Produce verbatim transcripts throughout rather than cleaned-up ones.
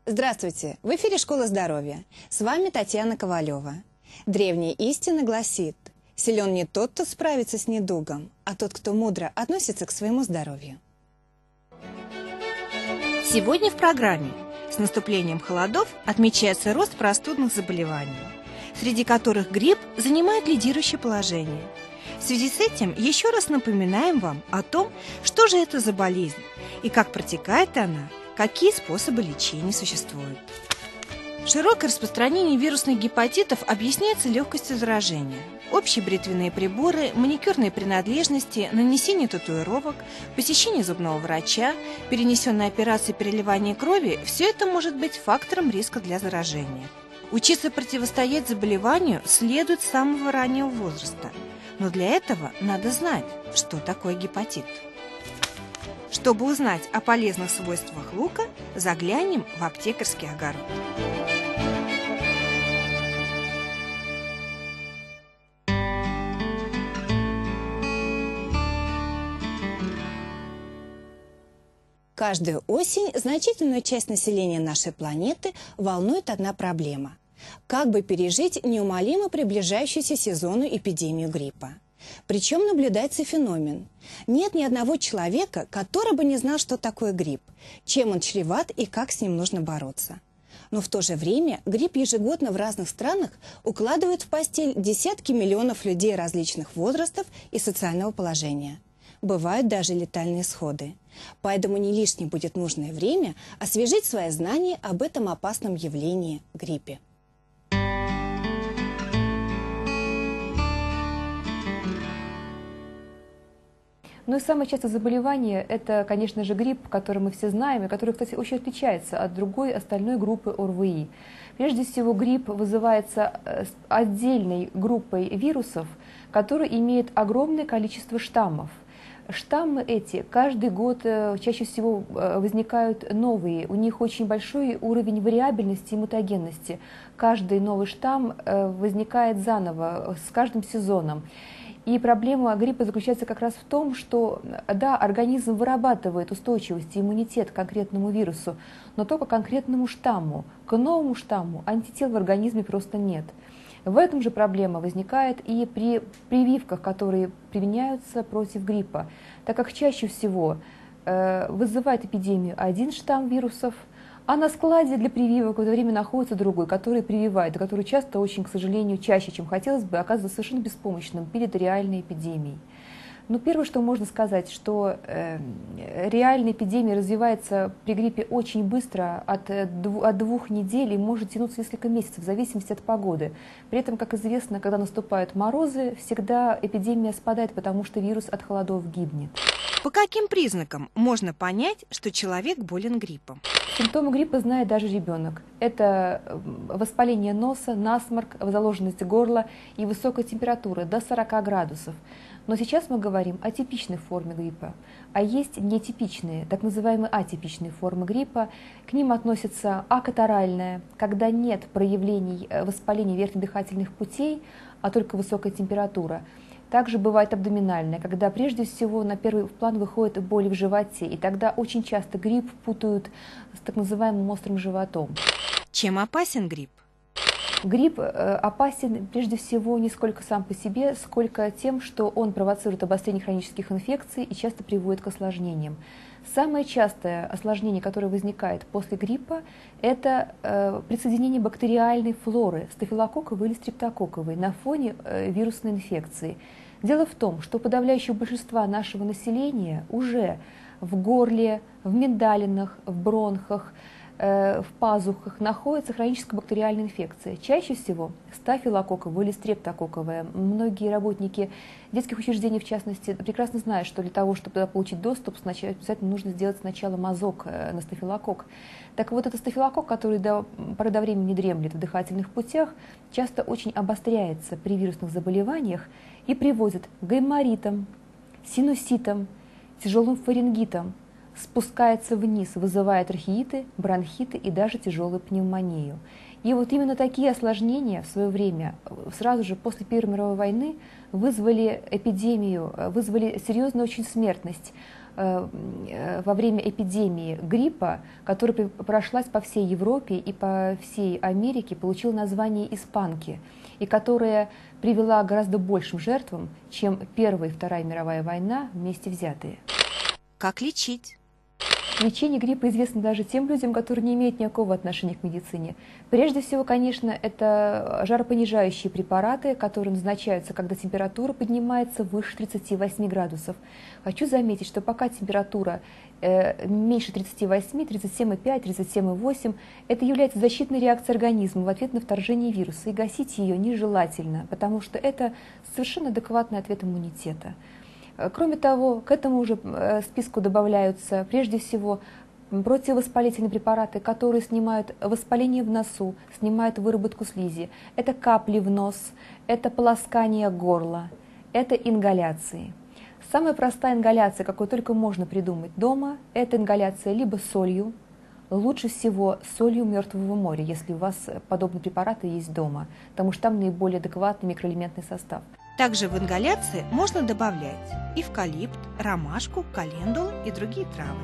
Здравствуйте! В эфире «Школа здоровья». С вами Татьяна Ковалева. Древняя истина гласит: силен не тот, кто справится с недугом, а тот, кто мудро относится к своему здоровью. Сегодня в программе с наступлением холодов отмечается рост простудных заболеваний, среди которых грипп занимает лидирующее положение. В связи с этим еще раз напоминаем вам о том, что же это за болезнь и как протекает она, какие способы лечения существуют. Широкое распространение вирусных гепатитов объясняется легкостью заражения. Общие бритвенные приборы, маникюрные принадлежности, нанесение татуировок, посещение зубного врача, перенесенные операции переливания крови – все это может быть фактором риска для заражения. Учиться противостоять заболеванию следует с самого раннего возраста. Но для этого надо знать, что такое гепатит. Чтобы узнать о полезных свойствах лука, заглянем в аптекарский огород. Каждую осень значительную часть населения нашей планеты волнует одна проблема – как бы пережить неумолимо приближающуюся сезонную эпидемию гриппа. Причем наблюдается феномен. Нет ни одного человека, который бы не знал, что такое грипп, чем он чреват и как с ним нужно бороться. Но в то же время грипп ежегодно в разных странах укладывает в постель десятки миллионов людей различных возрастов и социального положения. Бывают даже летальные исходы. Поэтому не лишним будет нужное время освежить свои знания об этом опасном явлении – гриппе. Ну и самое частое заболевание – это, конечно же, грипп, который мы все знаем, и который, кстати, очень отличается от другой остальной группы ОРВИ. Прежде всего, грипп вызывается отдельной группой вирусов, которые имеют огромное количество штаммов. Штаммы эти каждый год чаще всего возникают новые, у них очень большой уровень вариабельности и мутагенности. Каждый новый штамм возникает заново с каждым сезоном. И проблема гриппа заключается как раз в том, что, да, организм вырабатывает устойчивость и иммунитет к конкретному вирусу, но только к конкретному штамму. К новому штамму антител в организме просто нет. В этом же проблема возникает и при прививках, которые применяются против гриппа, так как чаще всего э, вызывает эпидемию один штамм вирусов, а на складе для прививок в это время находится другой, который прививает, и который часто, очень, к сожалению, чаще, чем хотелось бы, оказывается совершенно беспомощным перед реальной эпидемией. Но первое, что можно сказать, что э, реальная эпидемия развивается при гриппе очень быстро, от, от двух недель и может тянуться несколько месяцев, в зависимости от погоды. При этом, как известно, когда наступают морозы, всегда эпидемия спадает, потому что вирус от холодов гибнет. По каким признакам можно понять, что человек болен гриппом? Симптомы гриппа знает даже ребенок. Это воспаление носа, насморк, заложенность горла и высокая температура до сорока градусов. Но сейчас мы говорим о типичной форме гриппа, а есть нетипичные, так называемые атипичные формы гриппа. К ним относятся акатаральная, когда нет проявлений воспаления верхних дыхательных путей, а только высокая температура. Также бывает абдоминальная, когда прежде всего на первый план выходит боль в животе, и тогда очень часто грипп путают с так называемым острым животом. Чем опасен грипп? Грипп опасен прежде всего не сколько сам по себе, сколько тем, что он провоцирует обострение хронических инфекций и часто приводит к осложнениям. Самое частое осложнение, которое возникает после гриппа, это э, присоединение бактериальной флоры, стафилококковой или стрептококковой, на фоне э, вирусной инфекции. Дело в том, что у подавляющего большинства нашего населения уже в горле, в миндалинах, в бронхах, в пазухах находится хроническая бактериальная инфекция. Чаще всего стафилококковая или стрептококковая. Многие работники детских учреждений, в частности, прекрасно знают, что для того, чтобы туда получить доступ, сначала, обязательно нужно сделать сначала мазок на стафилококк. Так вот, этот стафилококк, который до поры до времени дремлет в дыхательных путях, часто очень обостряется при вирусных заболеваниях и приводит к гайморитам, синуситам, тяжелым фарингитам, спускается вниз, вызывая трахеиты, бронхиты и даже тяжелую пневмонию. И вот именно такие осложнения в свое время, сразу же после Первой мировой войны, вызвали эпидемию, вызвали серьезную очень смертность во время эпидемии гриппа, которая прошлась по всей Европе и по всей Америке, получила название испанки, и которая привела к гораздо большим жертвам, чем Первая и Вторая мировая война вместе взятые. Как лечить? Лечение гриппа известно даже тем людям, которые не имеют никакого отношения к медицине. Прежде всего, конечно, это жаропонижающие препараты, которые назначаются, когда температура поднимается выше тридцати восьми градусов. Хочу заметить, что пока температура э, меньше тридцати восьми, тридцать семь и пять, тридцать семь и восемь, это является защитной реакцией организма в ответ на вторжение вируса. И гасить ее нежелательно, потому что это совершенно адекватный ответ иммунитета. Кроме того, к этому же списку добавляются прежде всего противовоспалительные препараты, которые снимают воспаление в носу, снимают выработку слизи. Это капли в нос, это полоскание горла, это ингаляции. Самая простая ингаляция, какую только можно придумать дома, это ингаляция либо солью, лучше всего солью Мертвого моря, если у вас подобные препараты есть дома, потому что там наиболее адекватный микроэлементный состав. Также в ингаляции можно добавлять эвкалипт, ромашку, календулу и другие травы.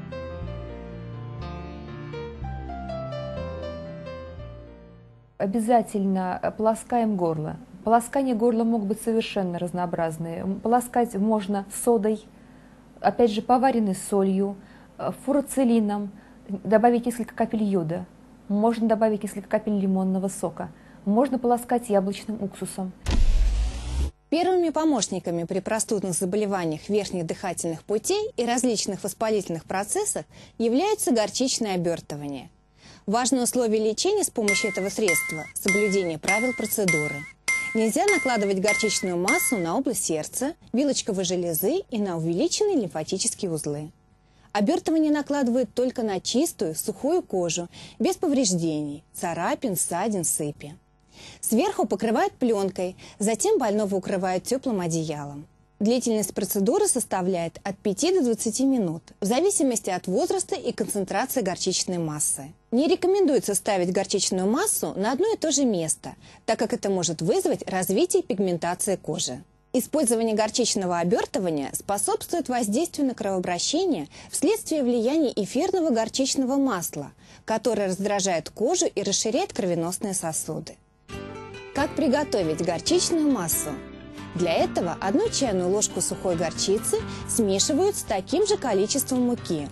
Обязательно полоскаем горло. Полоскания горла могут быть совершенно разнообразные. Полоскать можно содой, опять же поваренной солью, фурацилином, добавить несколько капель йода, можно добавить несколько капель лимонного сока, можно полоскать яблочным уксусом. Первыми помощниками при простудных заболеваниях верхних дыхательных путей и различных воспалительных процессах являются горчичное обертывание. Важное условие лечения с помощью этого средства – соблюдение правил процедуры. Нельзя накладывать горчичную массу на область сердца, вилочковой железы и на увеличенные лимфатические узлы. Обертывание накладывают только на чистую, сухую кожу, без повреждений, царапин, ссадин, сыпи. Сверху покрывают пленкой, затем больного укрывают теплым одеялом. Длительность процедуры составляет от пяти до двадцати минут, в зависимости от возраста и концентрации горчичной массы. Не рекомендуется ставить горчичную массу на одно и то же место, так как это может вызвать развитие пигментации кожи. Использование горчичного обертывания способствует воздействию на кровообращение вследствие влияния эфирного горчичного масла, которое раздражает кожу и расширяет кровеносные сосуды. Как приготовить горчичную массу? Для этого одну чайную ложку сухой горчицы смешивают с таким же количеством муки.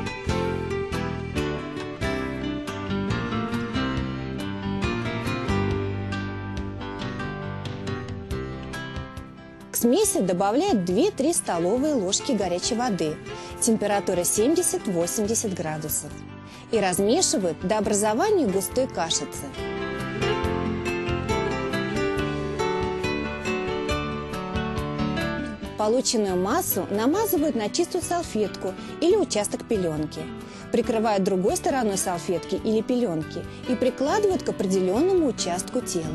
К смеси добавляют две-три столовые ложки горячей воды, температура семьдесят-восемьдесят градусов, и размешивают до образования густой кашицы. Полученную массу намазывают на чистую салфетку или участок пеленки, прикрывают другой стороной салфетки или пеленки и прикладывают к определенному участку тела.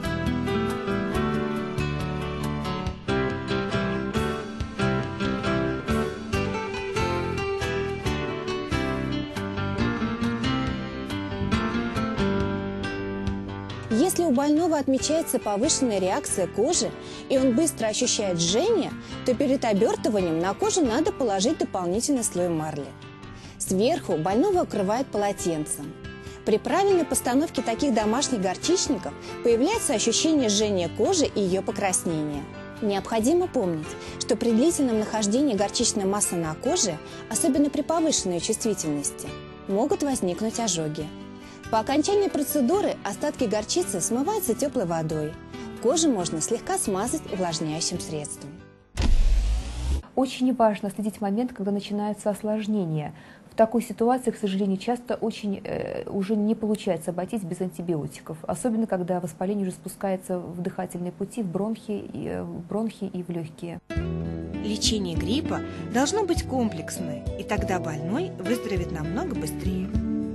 Если у больного отмечается повышенная реакция кожи и он быстро ощущает жжение, то перед обертыванием на кожу надо положить дополнительный слой марли. Сверху больного укрывают полотенцем. При правильной постановке таких домашних горчичников появляется ощущение жжения кожи и ее покраснения. Необходимо помнить, что при длительном нахождении горчичной массы на коже, особенно при повышенной чувствительности, могут возникнуть ожоги. По окончании процедуры остатки горчицы смываются теплой водой. Кожу можно слегка смазать увлажняющим средством. Очень важно следить момент, когда начинаются осложнения. В такой ситуации, к сожалению, часто очень э, уже не получается обойтись без антибиотиков, особенно когда воспаление уже спускается в дыхательные пути, в бронхи, и, в бронхи и в легкие. Лечение гриппа должно быть комплексное, и тогда больной выздоровеет намного быстрее.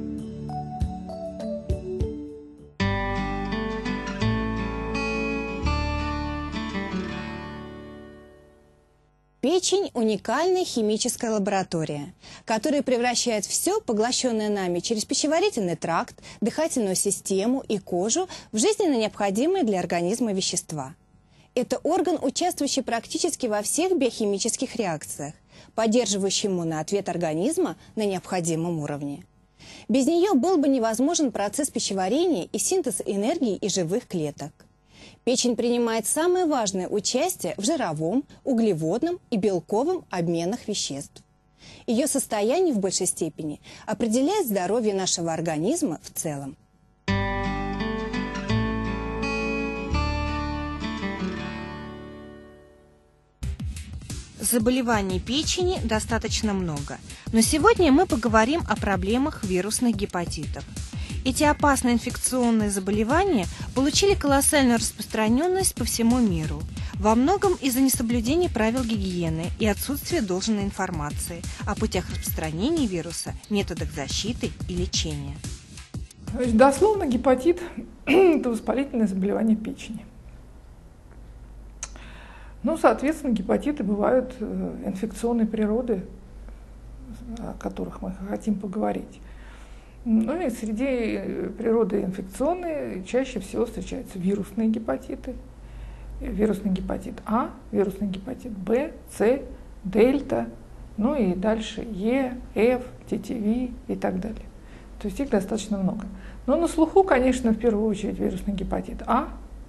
Печень – уникальная химическая лаборатория, которая превращает все, поглощенное нами через пищеварительный тракт, дыхательную систему и кожу, в жизненно необходимые для организма вещества. Это орган, участвующий практически во всех биохимических реакциях, поддерживающий иммунный ответ организма на необходимом уровне. Без нее был бы невозможен процесс пищеварения и синтез энергии из живых клеток. Печень принимает самое важное участие в жировом, углеводном и белковом обменах веществ. Ее состояние в большей степени определяет здоровье нашего организма в целом. Заболеваний печени достаточно много, но сегодня мы поговорим о проблемах вирусных гепатитов. Эти опасные инфекционные заболевания получили колоссальную распространенность по всему миру, во многом из-за несоблюдения правил гигиены и отсутствия должной информации о путях распространения вируса, методах защиты и лечения. Значит, дословно гепатит – это воспалительное заболевание печени. Ну, соответственно, гепатиты бывают инфекционной природы, о которых мы хотим поговорить. Ну и среди природы инфекционной чаще всего встречаются вирусные гепатиты. Вирусный гепатит А, вирусный гепатит Б, С, дельта, ну и дальше Е, Ф, Т Т В и так далее. То есть их достаточно много. Но на слуху, конечно, в первую очередь вирусный гепатит А,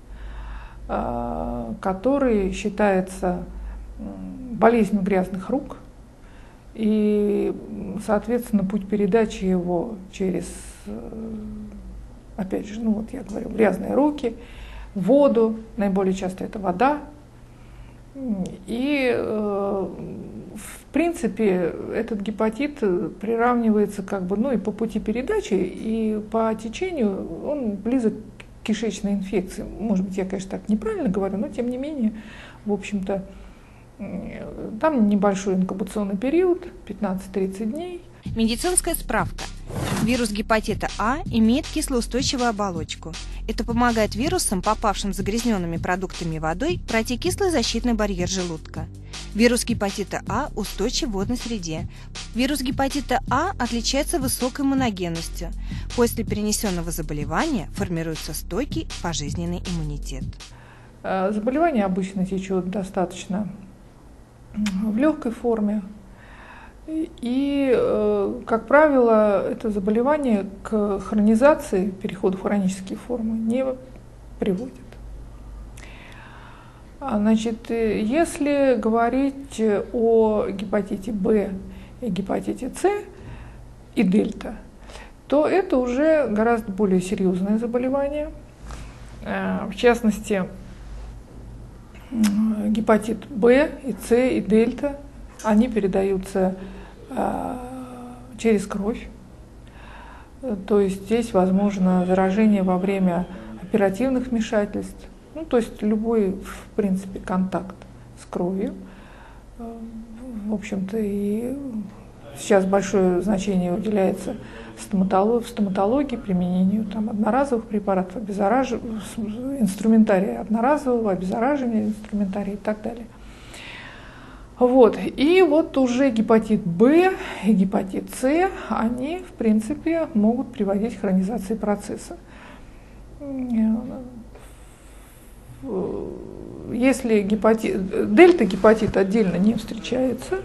который считается болезнью грязных рук, и, соответственно, путь передачи его через, опять же, ну вот я говорю, грязные руки, воду, наиболее часто это вода, и, в принципе, этот гепатит приравнивается как бы, ну и по пути передачи, и по течению он близок к кишечной инфекции. Может быть, я, конечно, так неправильно говорю, но тем не менее, в общем-то, там небольшой инкубационный период, пятнадцать-тридцать дней. Медицинская справка. Вирус гепатита А имеет кислоустойчивую оболочку. Это помогает вирусам, попавшим загрязненными продуктами и водой, пройти кислый защитный барьер желудка. Вирус гепатита А устойчив в водной среде. Вирус гепатита А отличается высокой иммуногенностью. После перенесенного заболевания формируется стойкий пожизненный иммунитет. Заболевание обычно течет достаточно в легкой форме. И, как правило, это заболевание к хронизации, переходу в хронические формы, не приводит. Значит, если говорить о гепатите Б и гепатите С и дельта, то это уже гораздо более серьезное заболевание. В частности, гепатит Б и С и дельта, они передаются э, через кровь. То есть здесь возможно заражение во время оперативных вмешательств. Ну, то есть любой, в принципе, контакт с кровью. В общем-то, и сейчас большое значение уделяется стоматологии, в стоматологии, применению там, одноразовых препаратов, обеззараж... инструментария одноразового, обеззараживания инструментария и так далее. Вот. И вот уже гепатит Б и гепатит С, они, в принципе, могут приводить к хронизации процесса. Если гепатит, дельта-гепатит отдельно не встречается,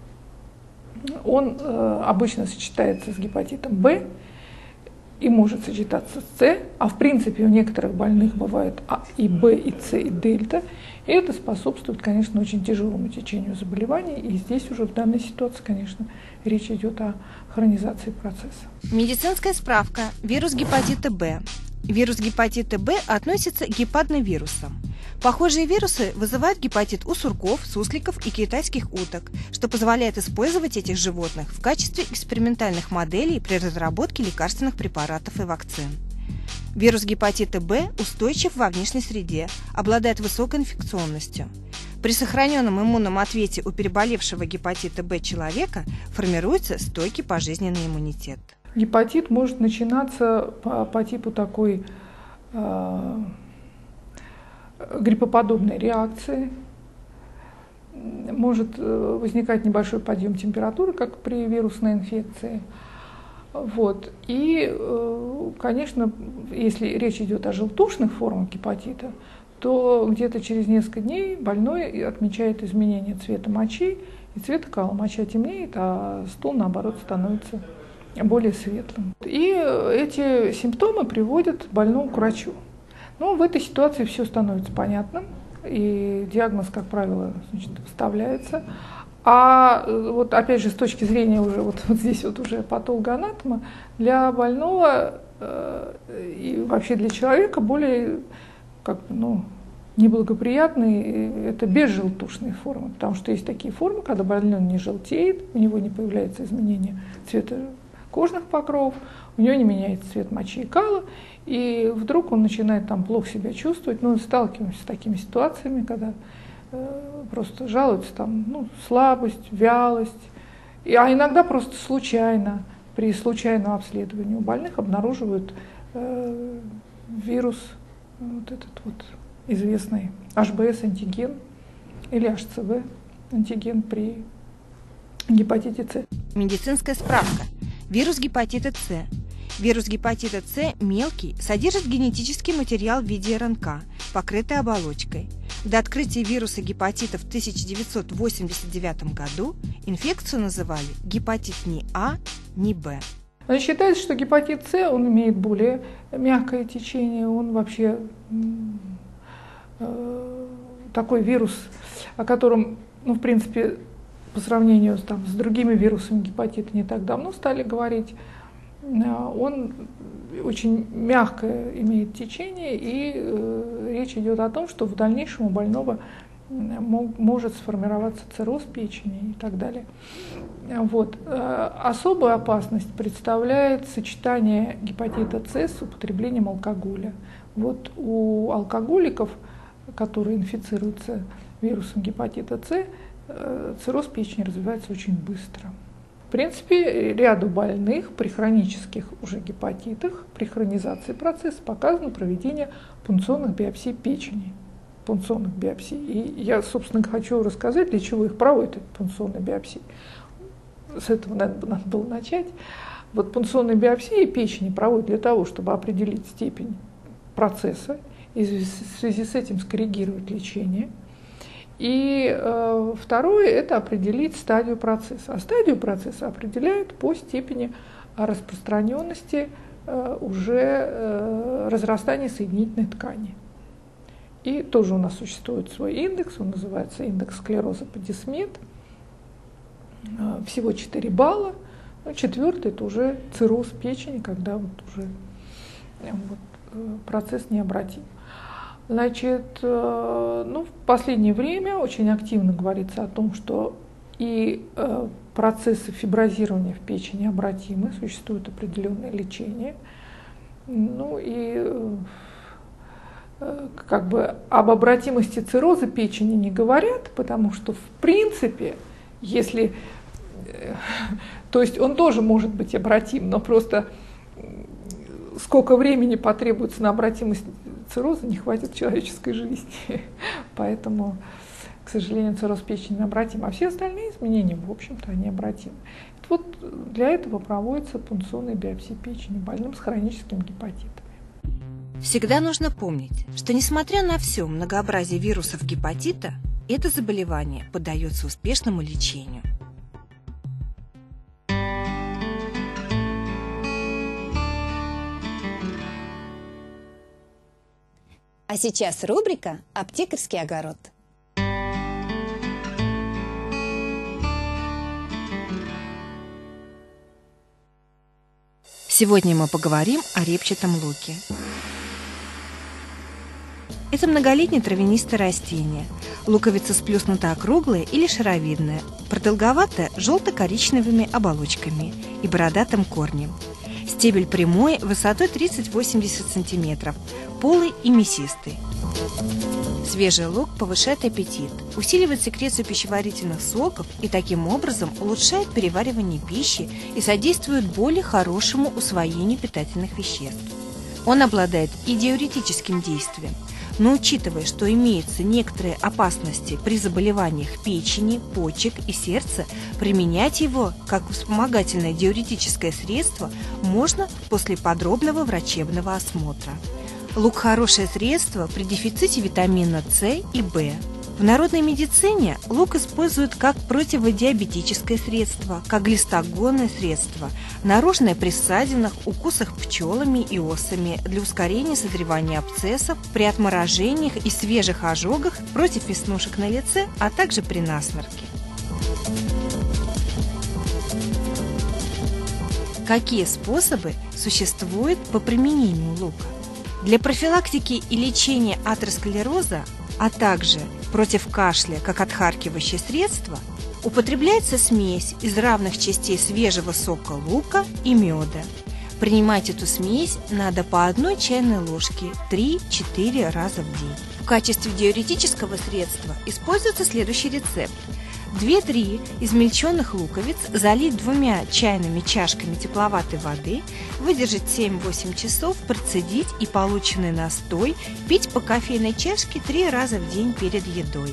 он э, обычно сочетается с гепатитом Б и может сочетаться с С, а в принципе у некоторых больных бывает А и Б, и С, и дельта, и это способствует, конечно, очень тяжелому течению заболеваний, и здесь уже в данной ситуации, конечно, речь идет о хронизации процесса. Медицинская справка. Вирус гепатита Б. Вирус гепатита Б относится к гепатновирусам. Похожие вирусы вызывают гепатит у сурков, сусликов и китайских уток, что позволяет использовать этих животных в качестве экспериментальных моделей при разработке лекарственных препаратов и вакцин. Вирус гепатита Б устойчив во внешней среде, обладает высокой инфекционностью. При сохраненном иммунном ответе у переболевшего гепатита Б человека формируется стойкий пожизненный иммунитет. Гепатит может начинаться по, по типу такой э, гриппоподобной реакции. Может возникать небольшой подъем температуры, как при вирусной инфекции. Вот. И, конечно, если речь идет о желтушных формах гепатита, то где-то через несколько дней больной отмечает изменение цвета мочи и цвета кала. Моча темнеет, а стул, наоборот, становится более светлым. И эти симптомы приводят больного к врачу. Но в этой ситуации все становится понятным, и диагноз, как правило, значит, вставляется. А вот опять же, с точки зрения уже вот, вот здесь вот уже патологоанатома, для больного э, и вообще для человека более как бы, ну, неблагоприятные это безжелтушные формы, потому что есть такие формы, когда больной не желтеет, у него не появляется изменение цвета кожных покровов, у него не меняется цвет мочи и кала, и вдруг он начинает там плохо себя чувствовать. Ну, сталкиваемся с такими ситуациями, когда э, просто жалуются там, ну, слабость, вялость, и, а иногда просто случайно, при случайном обследовании у больных обнаруживают э, вирус, вот этот вот известный эйч би эс-антиген или эйч си ви антиген при гепатите С. Медицинская справка. Вирус гепатита С. Вирус гепатита С мелкий, содержит генетический материал в виде эр эн ка, покрытый оболочкой. До открытия вируса гепатита в тысяча девятьсот восемьдесят девятом году инфекцию называли гепатит ни А, ни Б. Но считается, что гепатит С, он имеет более мягкое течение, он вообще э, такой вирус, о котором, ну, в принципе, по сравнению там, с другими вирусами гепатита не так давно стали говорить, он очень мягкое имеет течение, и э, речь идет о том, что в дальнейшем у больного мог, может сформироваться цирроз печени и так далее. Вот. Особую опасность представляет сочетание гепатита С с употреблением алкоголя. Вот у алкоголиков, которые инфицируются вирусом гепатита С, цирроз печени развивается очень быстро. В принципе, ряду больных при хронических уже гепатитах, при хронизации процесса показано проведение пункционных биопсий печени. Пункционных биопсий. И я, собственно, хочу рассказать, для чего их проводят, эти пункционные биопсии. С этого надо, надо было начать. Вот пункционные биопсии печени проводят для того, чтобы определить степень процесса и в связи с этим скоррегировать лечение. И э, второе – это определить стадию процесса. А стадию процесса определяют по степени распространенности э, уже э, разрастания соединительной ткани. И тоже у нас существует свой индекс, он называется индекс склероза по Дисмет. Э, всего четыре балла. Ну, четвертый – это уже цирроз печени, когда вот уже э, вот, э, процесс необратим. Значит, ну, в последнее время очень активно говорится о том, что и процессы фиброзирования в печени обратимы, существует определенное лечение. Ну и как бы об обратимости цирроза печени не говорят, потому что в принципе, если, то есть он тоже может быть обратим, но просто сколько времени потребуется на обратимость цирроза, не хватит человеческой жизни. Поэтому, к сожалению, цирроз печени необратим. А все остальные изменения, в общем-то, они обратимы. Вот для этого проводится пункционная биопсия печени больным с хроническими гепатитами. Всегда нужно помнить, что несмотря на все многообразие вирусов гепатита, это заболевание поддается успешному лечению. А сейчас рубрика «Аптекарский огород». Сегодня мы поговорим о репчатом луке. Это многолетнее травянистое растение. Луковица сплюснуто-округлая или шаровидная, продолговатая желто-коричневыми оболочками и бородатым корнем. Стебель прямой, высотой тридцать-восемьдесят сантиметров, полый и мясистый. Свежий лук повышает аппетит, усиливает секрецию пищеварительных соков и таким образом улучшает переваривание пищи и содействует более хорошему усвоению питательных веществ. Он обладает и диуретическим действием, но учитывая, что имеются некоторые опасности при заболеваниях печени, почек и сердца, применять его как вспомогательное диуретическое средство можно после подробного врачебного осмотра. Лук – хорошее средство при дефиците витамина С и В. В народной медицине лук используют как противодиабетическое средство, как глистогонное средство, наружное при ссадинах, укусах пчелами и осами, для ускорения созревания абсцессов, при отморожениях и свежих ожогах, против веснушек на лице, а также при насморке. Какие способы существуют по применению лука? Для профилактики и лечения атеросклероза, а также против кашля как отхаркивающее средство, употребляется смесь из равных частей свежего сока лука и меда. Принимать эту смесь надо по одной чайной ложке три-четыре раза в день. В качестве диуретического средства используется следующий рецепт. две-три измельченных луковиц залить двумя чайными чашками тепловатой воды, выдержать семь-восемь часов, процедить и полученный настой пить по кофейной чашке три раза в день перед едой.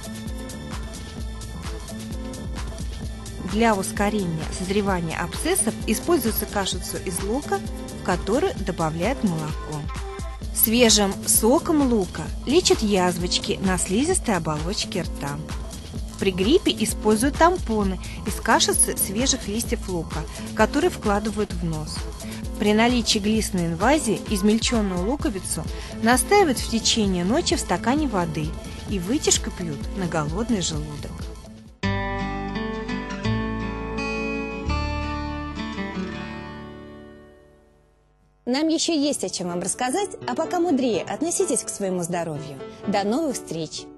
Для ускорения созревания абсцессов используется кашицу из лука, в которую добавляют молоко. Свежим соком лука лечат язвочки на слизистой оболочке рта. При гриппе используют тампоны из кашицы свежих листьев лука, которые вкладывают в нос. При наличии глистной инвазии измельченную луковицу настаивают в течение ночи в стакане воды и вытяжку пьют на голодный желудок. Нам еще есть о чем вам рассказать, а пока мудрее относитесь к своему здоровью. До новых встреч!